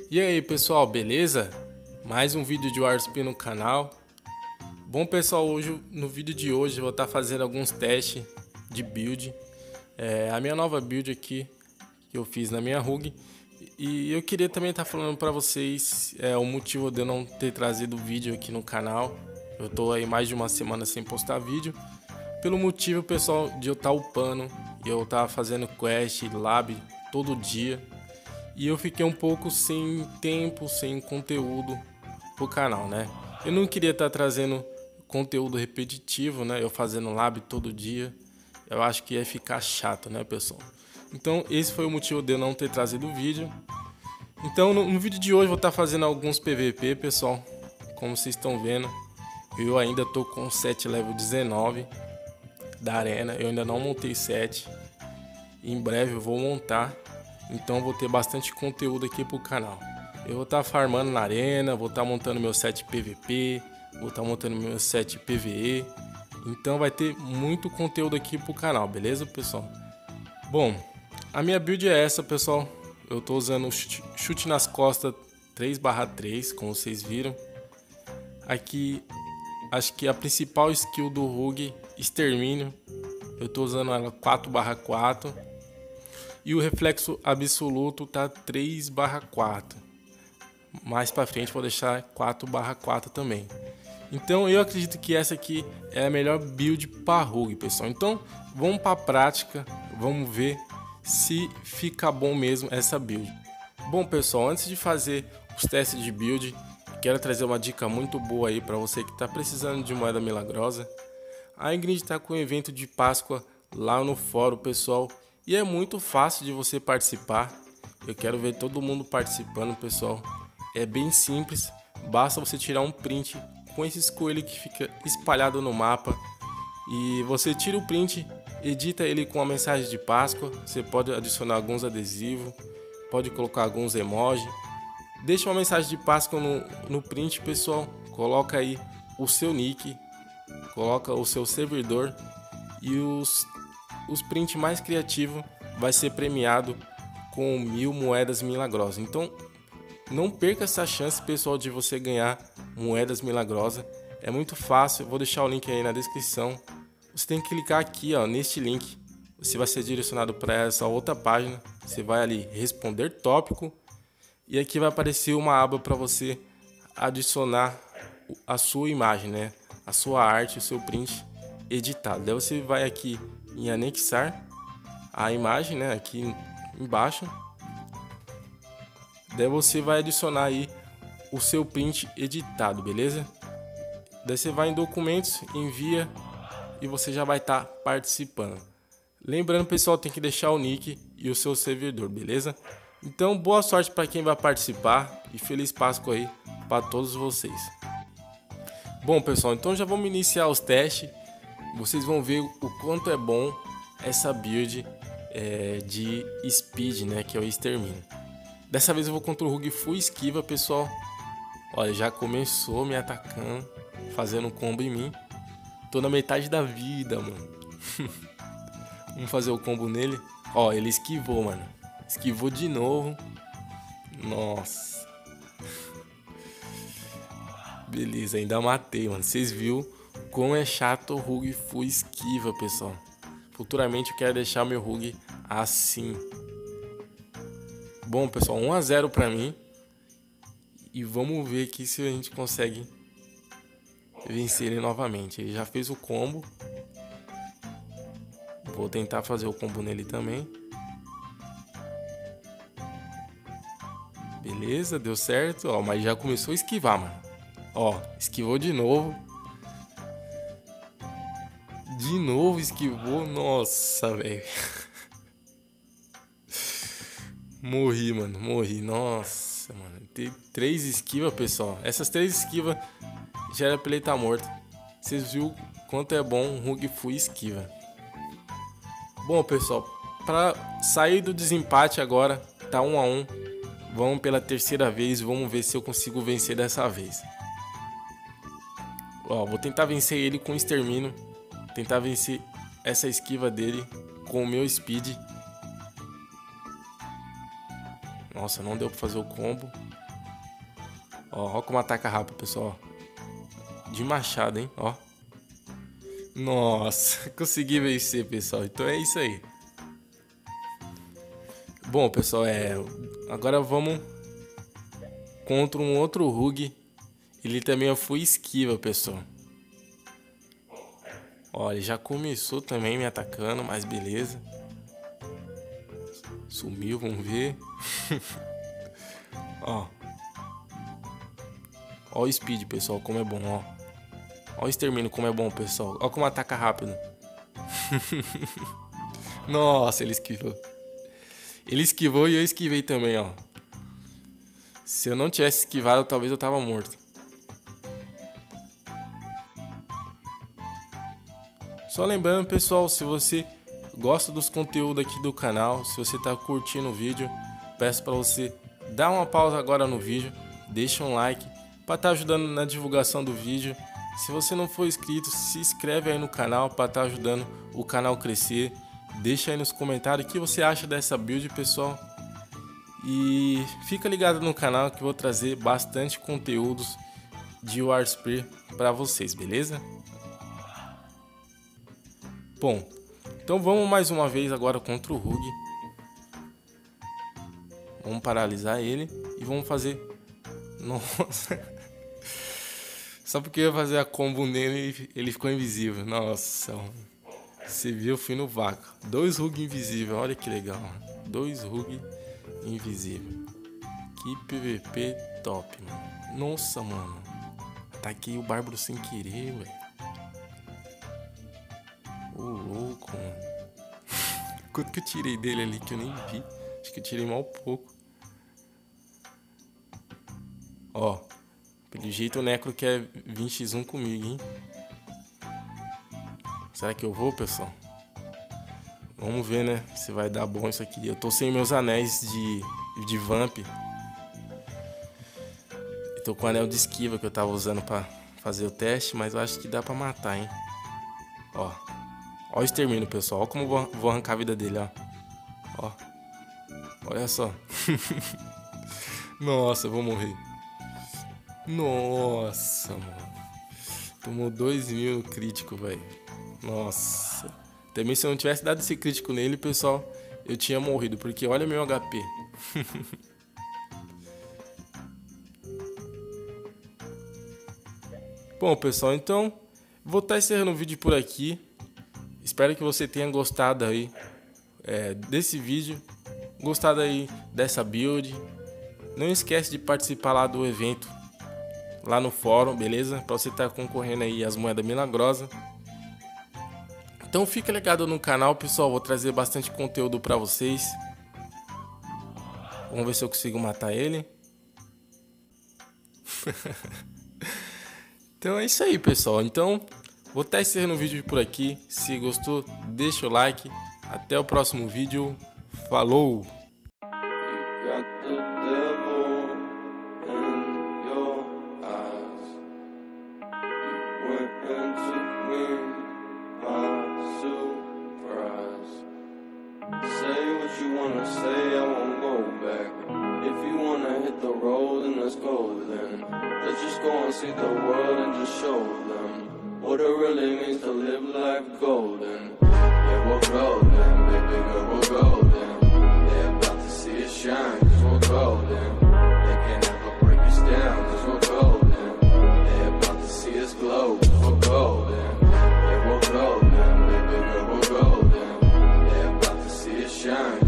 E aí pessoal, beleza? Mais um vídeo de Warsp no canal. Bom pessoal, hoje no vídeo de hoje eu vou estar fazendo alguns testes de build. A minha nova build aqui que eu fiz na minha RUG. E eu queria também estar falando para vocês o motivo de eu não ter trazido vídeo aqui no canal. Eu tô aí mais de uma semana sem postar vídeo. Pelo motivo, pessoal, de eu estar upando e eu estar fazendo quest, lab todo dia. E eu fiquei um pouco sem tempo, sem conteúdo pro canal, né? Eu não queria estar trazendo conteúdo repetitivo, né? Eu fazendo lab todo dia. Eu acho que ia ficar chato, né, pessoal? Então, esse foi o motivo de eu não ter trazido o vídeo. Então, no vídeo de hoje, eu vou estar fazendo alguns PVP, pessoal. Como vocês estão vendo, eu ainda tô com 7 level 19 da arena. Eu ainda não montei 7. Em breve eu vou montar. Então vou ter bastante conteúdo aqui pro canal. Eu vou estar farmando na arena, vou estar montando meu set PVP, vou estar montando meu set PVE. Então vai ter muito conteúdo aqui pro canal, beleza, pessoal? Bom, a minha build é essa, pessoal. Eu tô usando chute nas costas 3/3, como vocês viram. Aqui, acho que a principal skill do RUG, extermínio. Eu tô usando ela 4/4. E o reflexo absoluto tá 3/4. Mais para frente vou deixar 4/4 também. Então eu acredito que essa aqui é a melhor build para RUG, pessoal. Então vamos para a prática, vamos ver se fica bom mesmo essa build. Bom pessoal, antes de fazer os testes de build, quero trazer uma dica muito boa aí para você que está precisando de moeda milagrosa. A Ingrid está com o evento de Páscoa lá no fórum, pessoal. E é muito fácil de você participar. Eu quero ver todo mundo participando, pessoal. É bem simples. Basta você tirar um print com esses coelhos que fica espalhado no mapa. E você tira o print, edita ele com a mensagem de Páscoa. Você pode adicionar alguns adesivos, pode colocar alguns emojis. Deixa uma mensagem de Páscoa no print, pessoal. Coloca aí o seu nick, coloca o seu servidor e os prints mais criativos vai ser premiado com 1000 moedas milagrosas. Então não perca essa chance, pessoal, de você ganhar moedas milagrosas. É muito fácil, eu vou deixar o link aí na descrição. Você tem que clicar aqui, ó, neste link. Você vai ser direcionado para essa outra página. Você vai ali responder tópico e aqui vai aparecer uma aba para você adicionar a sua imagem, né? A sua arte, o seu print editado. Daí você vai aqui em anexar a imagem, né, aqui embaixo. Daí você vai adicionar aí o seu print editado, beleza? Daí você vai em documentos, envia e você já vai estar participando. Lembrando, pessoal, tem que deixar o nick e o seu servidor, beleza? Então, boa sorte para quem vai participar e feliz Páscoa aí para todos vocês. Bom, pessoal, então já vamos iniciar os testes. Vocês vão ver o quanto é bom essa build de speed, né, que é o extermínio. Dessa vez eu vou contra o RUG full esquiva, pessoal. Olha, já começou me atacando, fazendo um combo em mim. Tô na metade da vida, mano. Vamos fazer o combo nele. Ó, ele esquivou, mano. Esquivou de novo. Nossa. Beleza, ainda matei, mano. Vocês viram como é chato o RUG full esquiva, pessoal. Futuramente eu quero deixar meu RUG assim. Bom, pessoal, 1-0 pra mim. E vamos ver aqui se a gente consegue vencer ele novamente. Ele já fez o combo. Vou tentar fazer o combo nele também. Beleza, deu certo. Ó, mas já começou a esquivar, mano. Ó, esquivou de novo. De novo esquivou. Nossa, velho. Morri, mano. Morri. Nossa, mano. Tem 3 esquivas, pessoal. Essas 3 esquivas já era pra ele estar morto. Vocês viram quanto é bom um RUG full esquiva. Bom, pessoal. Pra sair do desempate agora, tá 1-1. Vamos pela terceira vez. Vamos ver se eu consigo vencer dessa vez. Ó, vou tentar vencer ele com extermínio. Tentar vencer essa esquiva dele com o meu speed. Nossa, não deu pra fazer o combo. Ó como ataca rápido, pessoal. De machado, hein? Ó. Nossa, consegui vencer, pessoal. Então é isso aí. Bom, pessoal, agora vamos contra um outro Rogue. Ele também foi esquiva, pessoal. Ó, ele já começou também me atacando, mas beleza. Sumiu, vamos ver. Ó o speed, pessoal, como é bom, ó. Ó o extermínio, como é bom, pessoal. Ó como ataca rápido. Nossa, ele esquivou. Ele esquivou e eu esquivei também, ó. Se eu não tivesse esquivado, talvez eu tava morto. Só lembrando, pessoal, se você gosta dos conteúdos aqui do canal, se você tá curtindo o vídeo, peço para você dar uma pausa agora no vídeo, deixa um like para estar ajudando na divulgação do vídeo. Se você não for inscrito, se inscreve aí no canal para estar ajudando o canal a crescer. Deixa aí nos comentários o que você acha dessa build, pessoal. E fica ligado no canal que eu vou trazer bastante conteúdos de Warspray para vocês, beleza? Bom, então vamos mais uma vez agora contra o Rogue. Vamos paralisar ele e vamos fazer... Nossa... Só porque eu ia fazer a combo nele, ele ficou invisível. Nossa, você viu, eu fui no vácuo. 2 Rogue invisível, olha que legal. 2 Rogue invisível. Que PVP top, mano. Nossa, mano. Ataquei o Bárbaro sem querer, velho. Ô, louco, mano. Quanto que eu tirei dele ali que eu nem vi? Acho que eu tirei mal pouco. Ó. Pelo jeito o Necro quer 20x1 comigo, hein? Será que eu vou, pessoal? Vamos ver, né? Se vai dar bom isso aqui. Eu tô sem meus anéis de Vamp. Eu tô com o anel de esquiva que eu tava usando pra fazer o teste, mas eu acho que dá pra matar, hein? Ó. Ó o extermínio, pessoal. Ó como eu vou arrancar a vida dele, ó. Ó. Olha só. Nossa, eu vou morrer. Nossa, mano. Tomou 2000 no crítico, velho. Nossa. Também se eu não tivesse dado esse crítico nele, pessoal, eu tinha morrido. Porque olha meu HP. Bom, pessoal, então vou estar encerrando o vídeo por aqui. Espero que você tenha gostado aí desse vídeo. Gostado aí dessa build. Não esquece de participar lá do evento lá no fórum, beleza? Pra você estar concorrendo aí as moedas milagrosas. Então fica ligado no canal, pessoal. Vou trazer bastante conteúdo pra vocês. Vamos ver se eu consigo matar ele. Então é isso aí, pessoal. Então vou estar encerrando o vídeo por aqui. Se gostou, deixa o like. Até o próximo vídeo. Falou! Say I won't go back. If you wanna hit the road, then let's go then. Let's just go and see the world and just show them what it really means to live life golden. Yeah, we're golden, baby girl, we're golden. They're about to see us shine, cause we're golden. They can't ever break us down, cause we're golden. They're about to see us glow, cause we're golden. Yeah, we're golden, baby girl, we're golden. They're about to see us shine.